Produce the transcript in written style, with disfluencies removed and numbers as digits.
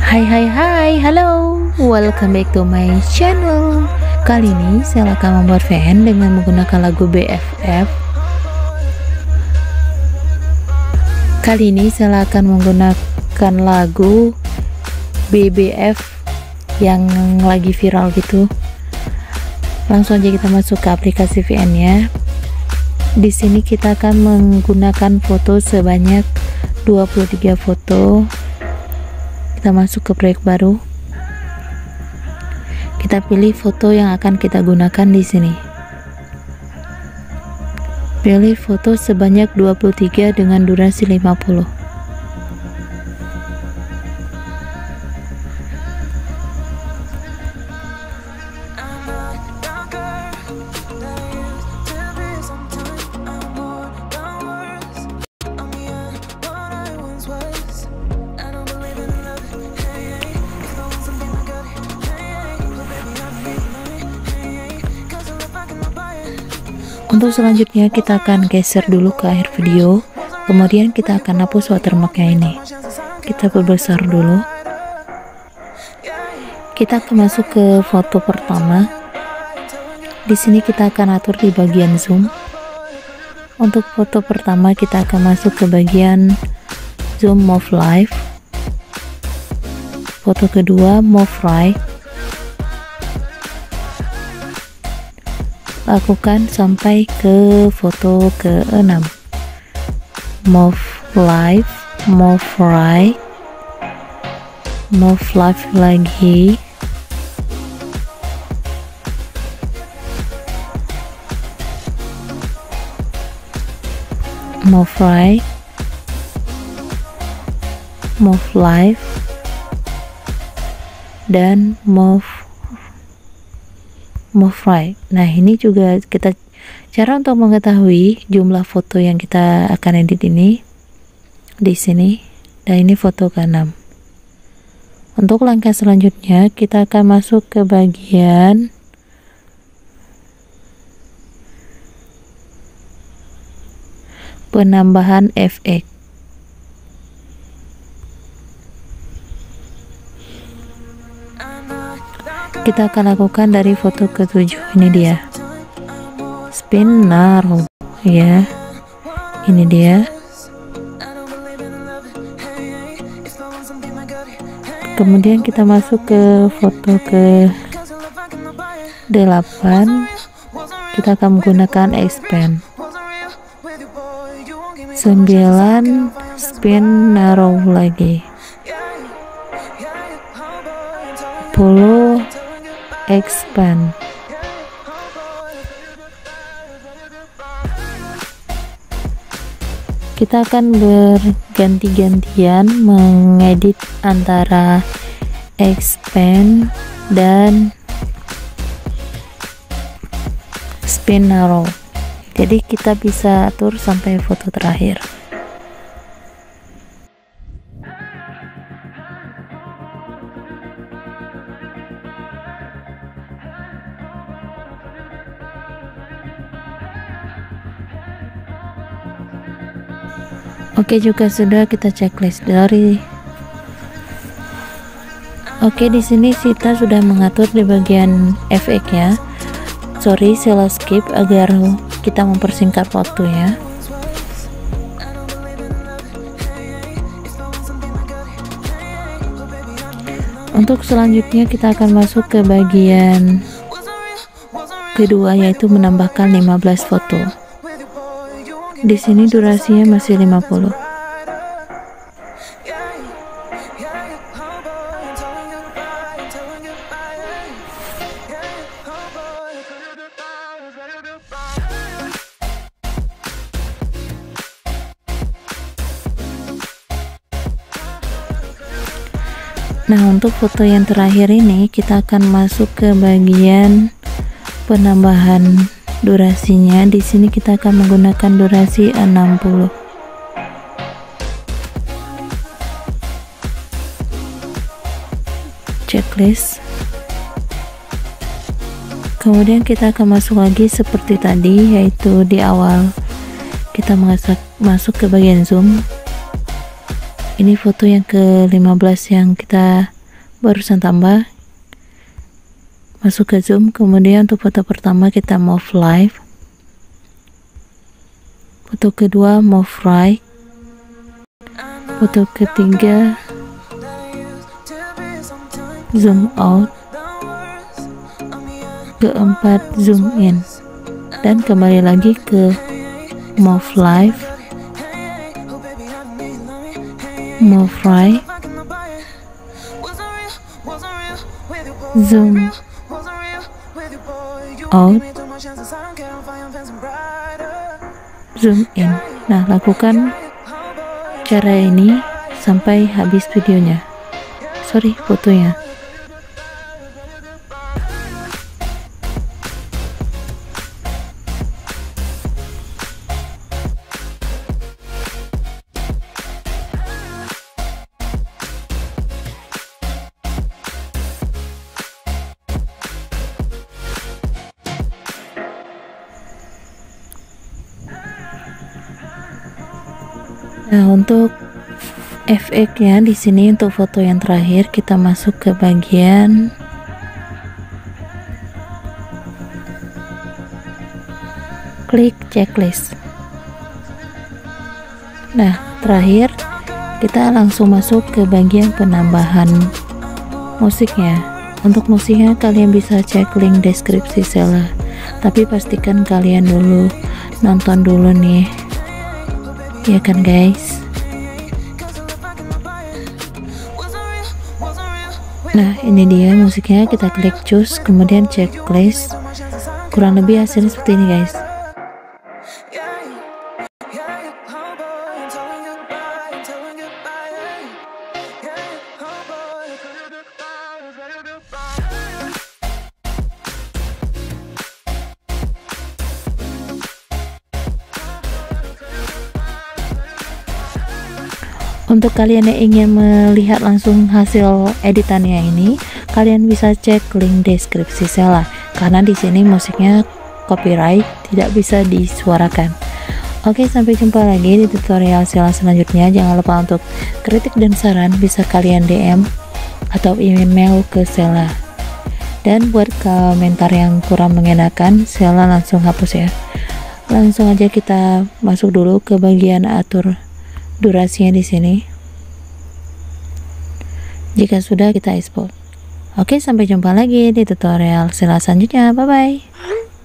Hai, halo, welcome back to my channel. Kali ini saya akan membuat VN dengan menggunakan lagu BFF. Kali ini saya akan menggunakan lagu BBF yang lagi viral gitu. Langsung aja kita masuk ke aplikasi VN ya. Di sini kita akan menggunakan foto sebanyak 23 foto. Kita masuk ke proyek baru. Kita pilih foto yang akan kita gunakan di sini. Pilih foto sebanyak 23 dengan durasi 50. Untuk selanjutnya kita akan geser dulu ke akhir video, kemudian kita akan hapus watermarknya ini. Kita perbesar dulu. Kita akan masuk ke foto pertama. Di sini kita akan atur di bagian zoom. Untuk foto pertama kita akan masuk ke bagian zoom move left. Foto kedua move right. Lakukan sampai ke foto ke-6. Move left, move right, move left lagi, move right, move left, dan move right. Nah, ini juga kita cara untuk mengetahui jumlah foto yang kita akan edit ini di sini. Dan ini foto ke-6. Untuk langkah selanjutnya kita akan masuk ke bagian penambahan efek. Kita akan lakukan dari foto ke-7. Ini dia, spin narrow ya, ini dia. Kemudian kita masuk ke foto ke-8. Kita akan menggunakan expand. 9 spin narrow lagi, 10 expand. Kita akan berganti-gantian mengedit antara expand dan spin narrow. Jadi kita bisa atur sampai foto terakhir. Oke, juga sudah kita checklist dari. Oke, di sini kita sudah mengatur di bagian efek ya. Sorry, saya skip agar kita mempersingkat waktu ya. Untuk selanjutnya kita akan masuk ke bagian kedua, yaitu menambahkan 15 foto. Di sini durasinya masih 50. Nah, untuk foto yang terakhir ini kita akan masuk ke bagian penambahan durasinya. Di sini kita akan menggunakan durasi 60. Checklist. Kemudian kita akan masuk lagi seperti tadi, yaitu di awal kita masuk ke bagian zoom. Ini foto yang ke-15 yang kita barusan tambah, masuk ke zoom. Kemudian untuk foto pertama kita move left, foto kedua move right, foto ketiga zoom out, keempat zoom in, dan kembali lagi ke move left, move right, zoom out, zoom in. Nah, lakukan cara ini sampai habis videonya, fotonya. Nah, untuk efeknya di sini untuk foto yang terakhir kita masuk ke bagian klik checklist. Nah, terakhir kita langsung masuk ke bagian penambahan musiknya. Untuk musiknya kalian bisa cek link deskripsi Sheila, tapi pastikan kalian dulu nonton dulu nih, ya kan guys. Nah, ini dia musiknya, kita klik choose, kemudian checklist. Kurang lebih hasilnya seperti ini guys. Untuk kalian yang ingin melihat langsung hasil editannya ini, kalian bisa cek link deskripsi Sheila, karena di sini musiknya copyright, tidak bisa disuarakan. Oke, sampai jumpa lagi di tutorial Sheila selanjutnya. Jangan lupa untuk kritik dan saran bisa kalian DM atau email ke Sheila. Dan buat komentar yang kurang mengenakan, Sheila langsung hapus ya. Langsung aja kita masuk dulu ke bagian atur durasinya di sini. Jika sudah, kita export. Oke, sampai jumpa lagi di tutorial Sheila selanjutnya. Bye bye.